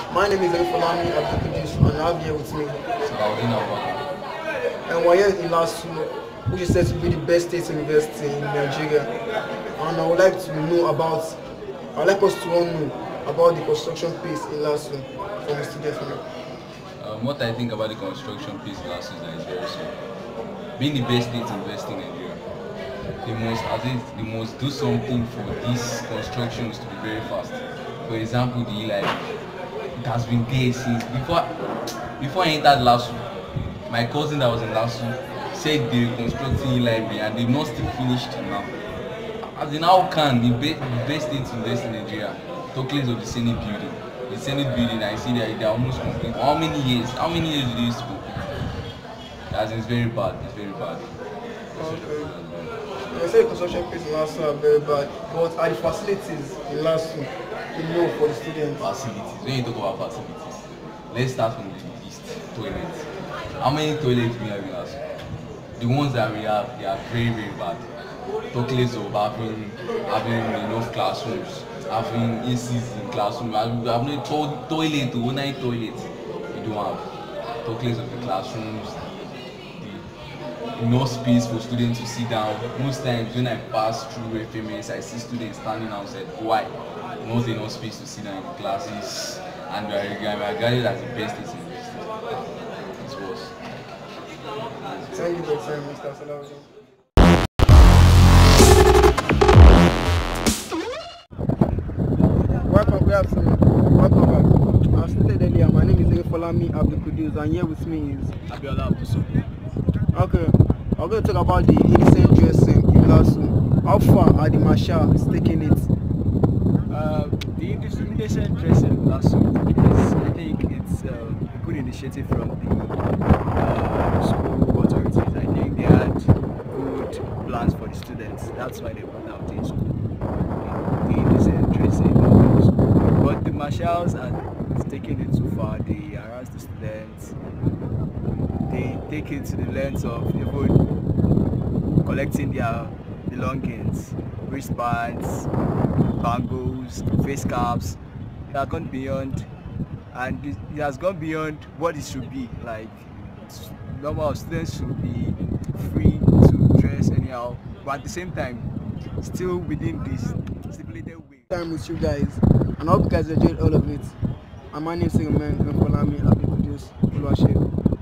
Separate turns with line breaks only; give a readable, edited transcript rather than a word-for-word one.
My name is Erinfolami Abdulkudus O, and I have here with me. And we're here in LASU, which is said to be the best state university in Nigeria. And I would like to know about, I would like us to all know about the construction piece in LASU from the students.
What I think about the construction piece in LASU is that it's very simple. Being the best state university in Nigeria, they must do something for these constructions to be very fast. For example, the library. It has been there since before I entered LASU. My cousin that was in LASU said they were constructing a library and they've not still finished it now. As in, how can the best state university in Nigeria talk less of the Senate building? The Senate building, I see that they're almost complete. How many years do they use to complete? As in, it's very bad. It's very bad.
Okay. I say construction piece in LASU are very bad, but are the facilities in LASU enough for the students?
Facilities. When you talk about facilities, let's start from the least. Toilets. How many toilets do we have in LASU? The ones that we have, they are very, very bad. Talk less of having enough classrooms, having ACs in classrooms, having no toilet, overnight toilets. We don't have. Talk less of the classrooms, enough space for students to sit down. Most times when I pass through FMS, I see students standing outside. Why? Not enough space to sit down in the classes, and we are regarded as the best in the university. It's worse.
Thank you for your time, Mr. Salawi. Welcome, good afternoon. Welcome back. As stated earlier, my name is Erinfolami Abdulkudus O, and here with me is Okay, I'm going to talk about the indecent dressing in LASU. How far are the marshals taking it?
The indecent dressing in LASU, I think it's a good initiative from the school authorities. I think they had good plans for the students. That's why they brought out the school, the indecent dressing in school. But the marshals are taking it too far. They harass the students. They take it to the length of even collecting their belongings, wristbands, bangles, face caps. It has gone beyond, and it has gone beyond what it should be. Like, normal students should be free to dress anyhow, but at the same time, still within this stipulated way.
Time with you guys, and I hope you guys enjoyed all of it. And my name is Erinfolami Abdulkudus O.